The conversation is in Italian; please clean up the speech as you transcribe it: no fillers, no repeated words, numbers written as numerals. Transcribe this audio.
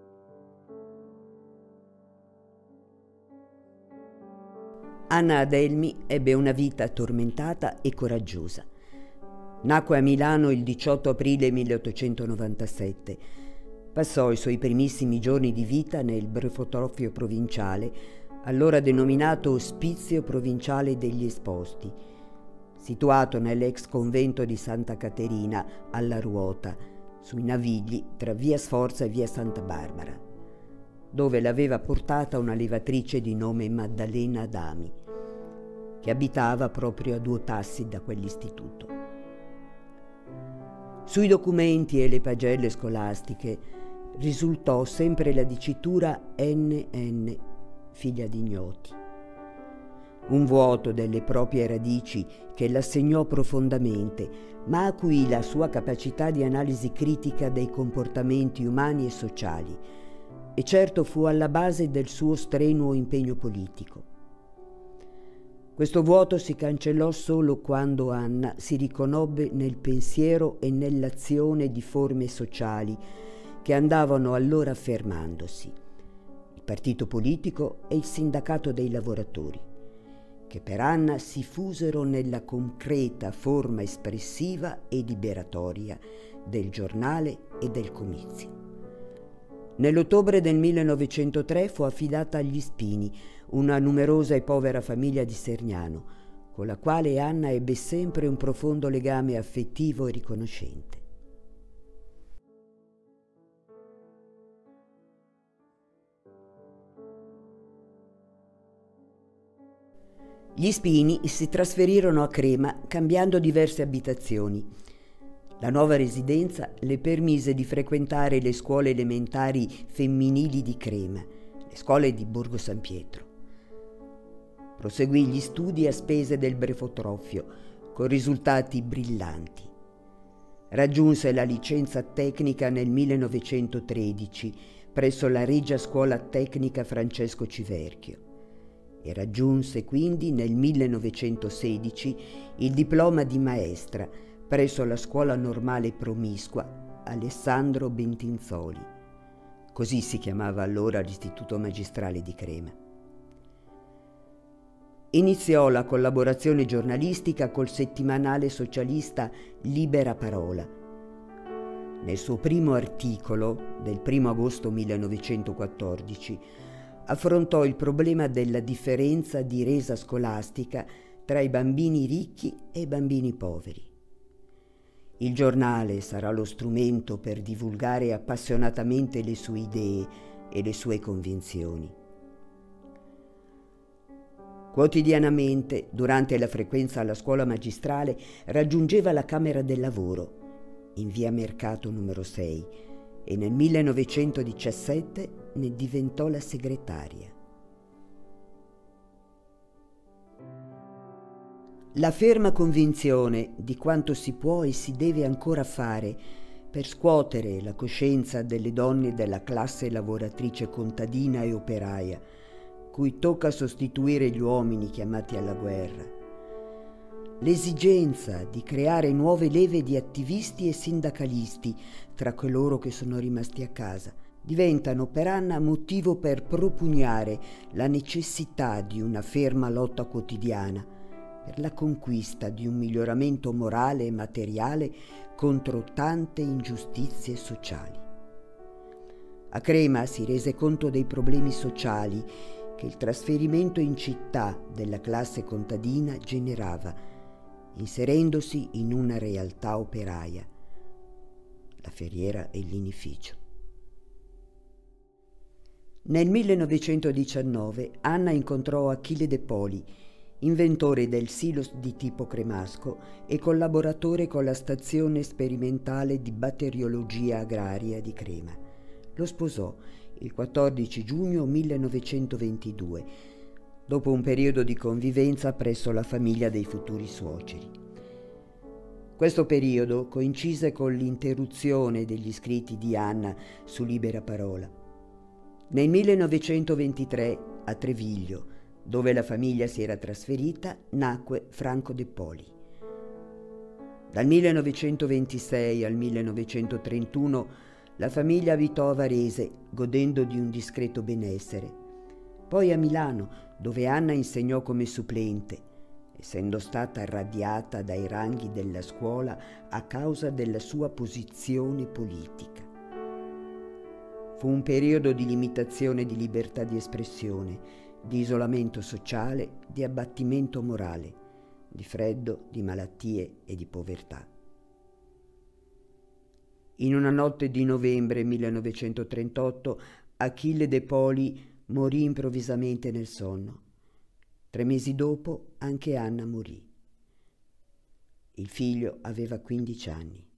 Anna Adelmi ebbe una vita tormentata e coraggiosa. Nacque a Milano il 18 aprile 1897. Passò i suoi primissimi giorni di vita nel brefotrofio provinciale, allora denominato Ospizio Provinciale degli Esposti, situato nell'ex convento di Santa Caterina alla Ruota, sui Navigli tra via Sforza e via Santa Barbara, dove l'aveva portata una levatrice di nome Maddalena Adami, che abitava proprio a 2 passi da quell'istituto. Sui documenti e le pagelle scolastiche risultò sempre la dicitura NN, figlia di ignoti. Un vuoto delle proprie radici che la segnò profondamente, ma acuì la sua capacità di analisi critica dei comportamenti umani e sociali, e certo fu alla base del suo strenuo impegno politico. Questo vuoto si cancellò solo quando Anna si riconobbe nel pensiero e nell'azione di forme sociali che andavano allora affermandosi: il partito politico e il sindacato dei lavoratori, che per Anna si fusero nella concreta forma espressiva e liberatoria del giornale e del comizio. Nell'ottobre del 1903 fu affidata agli Spini, una numerosa e povera famiglia di Sergnano, con la quale Anna ebbe sempre un profondo legame affettivo e riconoscente. Gli Spini si trasferirono a Crema cambiando diverse abitazioni. La nuova residenza le permise di frequentare le scuole elementari femminili di Crema, le scuole di Borgo San Pietro. Proseguì gli studi a spese del brefotrofio, con risultati brillanti. Raggiunse la licenza tecnica nel 1913 presso la Regia Scuola Tecnica Francesco Civerchio e raggiunse quindi nel 1916 il diploma di maestra presso la Scuola Normale Promiscua Alessandro Bentinzoli. Così si chiamava allora l'Istituto Magistrale di Crema. Iniziò la collaborazione giornalistica col settimanale socialista Libera Parola. Nel suo primo articolo, del 1 agosto 1914, affrontò il problema della differenza di resa scolastica tra i bambini ricchi e i bambini poveri. Il giornale sarà lo strumento per divulgare appassionatamente le sue idee e le sue convinzioni. Quotidianamente, durante la frequenza alla scuola magistrale, raggiungeva la Camera del Lavoro, in via Mercato numero 6, e nel 1917 ne diventò la segretaria. La ferma convinzione di quanto si può e si deve ancora fare per scuotere la coscienza delle donne della classe lavoratrice contadina e operaia, cui tocca sostituire gli uomini chiamati alla guerra. L'esigenza di creare nuove leve di attivisti e sindacalisti tra coloro che sono rimasti a casa diventano per Anna motivo per propugnare la necessità di una ferma lotta quotidiana per la conquista di un miglioramento morale e materiale contro tante ingiustizie sociali. A Crema si rese conto dei problemi sociali che il trasferimento in città della classe contadina generava, inserendosi in una realtà operaia, la ferriera e il linificio. Nel 1919 Anna incontrò Achille De Poli, inventore del silos di tipo cremasco e collaboratore con la stazione sperimentale di batteriologia agraria di Crema. Lo sposò il 14 giugno 1922, dopo un periodo di convivenza presso la famiglia dei futuri suoceri. Questo periodo coincise con l'interruzione degli scritti di Anna su Libera Parola. Nel 1923, a Treviglio, dove la famiglia si era trasferita, nacque Franco De Poli. Dal 1926 al 1931 La famiglia abitò a Varese, godendo di un discreto benessere. Poi a Milano, dove Anna insegnò come supplente, essendo stata radiata dai ranghi della scuola a causa della sua posizione politica. Fu un periodo di limitazione di libertà di espressione, di isolamento sociale, di abbattimento morale, di freddo, di malattie e di povertà. In una notte di novembre 1938 Achille De Poli morì improvvisamente nel sonno. 3 mesi dopo anche Anna morì. Il figlio aveva 15 anni.